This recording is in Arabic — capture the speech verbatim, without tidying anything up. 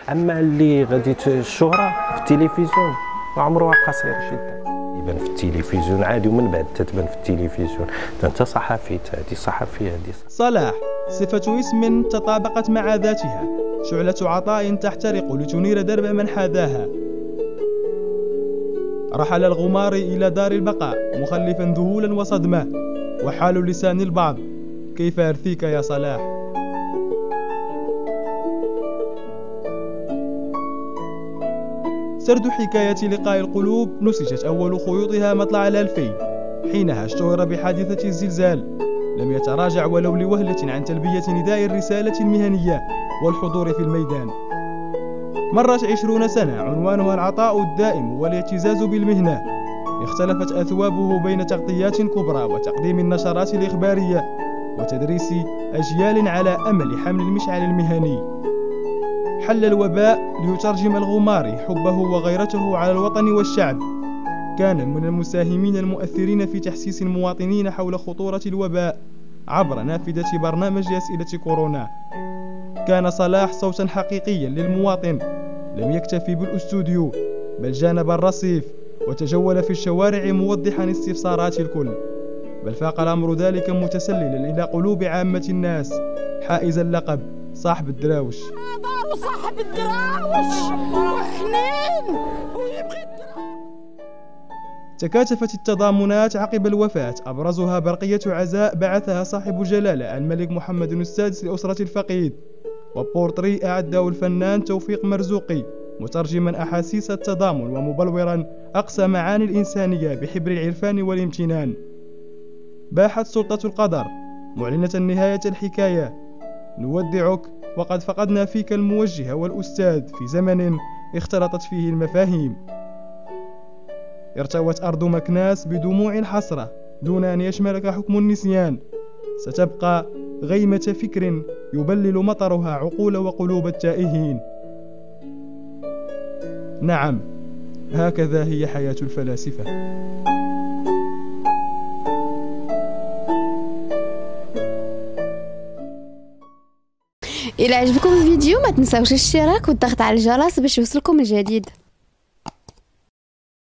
اما اللي غادي الشهره في التلفزيون ما عمره قصير جدا، يبان في التلفزيون عادي ومن بعد تتبان في التلفزيون انت صحفي، هذه صحفي هذه. صلاح صفة اسم تطابقت مع ذاتها، شعلة عطاء تحترق لتنير درب من حاذاها. رحل الغماري إلى دار البقاء مخلفا ذهولا وصدمة، وحال لسان البعض كيف أرثيك يا صلاح. سرد حكاية لقاء القلوب نسجت أول خيوطها مطلع الألفين، حينها اشتهر بحادثة الزلزال. لم يتراجع ولو لوهلة عن تلبية نداء الرسالة المهنية والحضور في الميدان. مرت عشرون سنة عنوانها العطاء الدائم والاعتزاز بالمهنة. اختلفت أثوابه بين تغطيات كبرى وتقديم النشرات الإخبارية وتدريس أجيال على أمل حمل المشعل المهني. حل الوباء ليترجم الغماري حبه وغيرته على الوطن والشعب. كان من المساهمين المؤثرين في تحسيس المواطنين حول خطورة الوباء عبر نافذة برنامج أسئلة كورونا. كان صلاح صوتا حقيقيا للمواطن، لم يكتفي بالاستوديو بل جانب الرصيف وتجول في الشوارع موضحا استفسارات الكل، بل فاق الأمر ذلك متسللا إلى قلوب عامة الناس، حائز اللقب صاحب الدراوش. صاحب الدراوش وحنين ويبغي الدراوش. تكاتفت التضامنات عقب الوفاة، أبرزها برقية عزاء بعثها صاحب جلالة الملك محمد السادس لأسرة الفقيد، وبورتري أعده الفنان توفيق مرزوقي مترجما أحاسيس التضامن ومبلورا أقصى معاني الإنسانية بحبر العرفان والامتنان. باحت سلطة القدر معلنة نهاية الحكاية. نودعك وقد فقدنا فيك الموجه والأستاذ في زمن اختلطت فيه المفاهيم. ارتوت أرض مكناس بدموع الحسرة دون أن يشملك حكم النسيان. ستبقى غيمة فكر يبلل مطرها عقول وقلوب التائهين. نعم، هكذا هي حياة الفلاسفة. إذا عجبكم الفيديو ما تنساوش الاشتراك والضغط على الجرس باش يوصلكم الجديد.